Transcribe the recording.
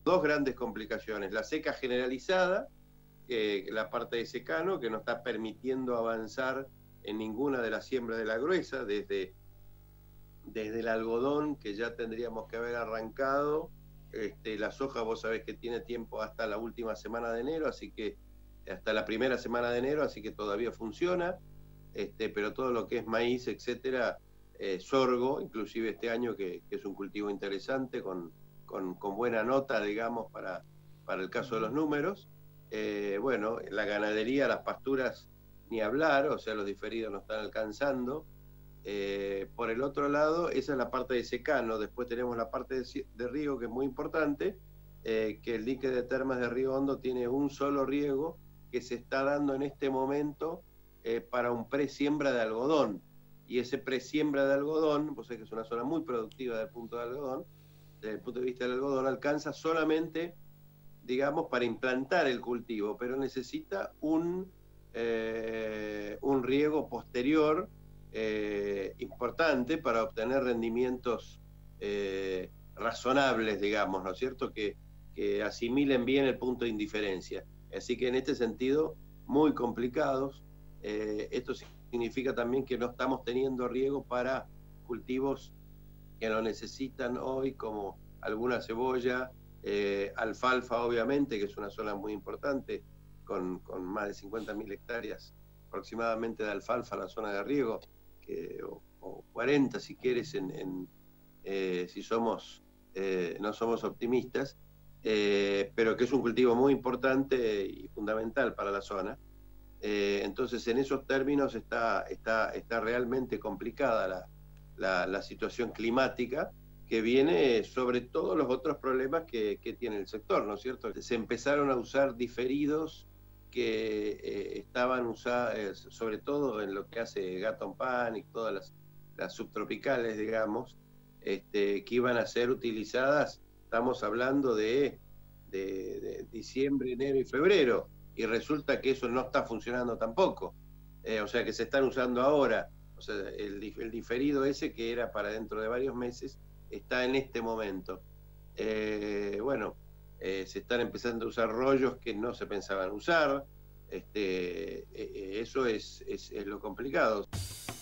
dos grandes complicaciones: la seca generalizada, la parte de secano, que no está permitiendo avanzar en ninguna de las siembras de la gruesa, desde el algodón, que ya tendríamos que haber arrancado. La soja, vos sabés que tiene tiempo hasta la última semana de enero, así que hasta la primera semana de enero, así que todavía funciona. Pero todo lo que es maíz, etcétera, sorgo, inclusive este año, que es un cultivo interesante, con buena nota, digamos, para el caso de los números. Bueno, la ganadería, las pasturas, ni hablar, o sea, los diferidos no están alcanzando. Por el otro lado, esa es la parte de secano. Después tenemos la parte de riego, que es muy importante, que el dique de Termas de Río Hondo tiene un solo riego que se está dando en este momento para un presiembra de algodón. Y ese presiembra de algodón, vos sabés que es una zona muy productiva desde el punto de vista del algodón, alcanza solamente, digamos, para implantar el cultivo, pero necesita un riego posterior importante para obtener rendimientos razonables, digamos, ¿no es cierto?, que asimilen bien el punto de indiferencia. Así que en este sentido, muy complicados. Esto significa también que no estamos teniendo riego para cultivos que lo necesitan hoy, como alguna cebolla, alfalfa, obviamente, que es una zona muy importante, con más de 50.000 hectáreas aproximadamente de alfalfa, la zona de riego, o 40 si quieres, si somos, no somos optimistas, pero que es un cultivo muy importante y fundamental para la zona. Entonces, en esos términos está realmente complicada la situación climática, que viene sobre todos los otros problemas que tiene el sector, ¿no es cierto? Se empezaron a usar diferidos que estaban usados, sobre todo en lo que hace Gatton Panic, todas las subtropicales, digamos, que iban a ser utilizadas. Estamos hablando de diciembre, enero y febrero, y resulta que eso no está funcionando tampoco. O sea, que se están usando ahora. O sea, el diferido ese, que era para dentro de varios meses, está en este momento. Bueno, se están empezando a usar rollos que no se pensaban usar. Eso es lo complicado.